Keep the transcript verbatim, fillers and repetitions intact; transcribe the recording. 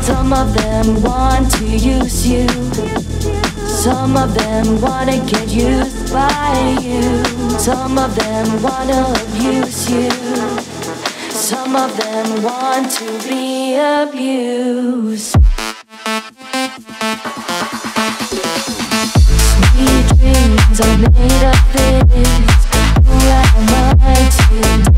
Some of them want to use you. Some of them wanna get used by you. Some of them wanna abuse you. Some of them want to be abused. Sweet dreams are made of this. Who am I to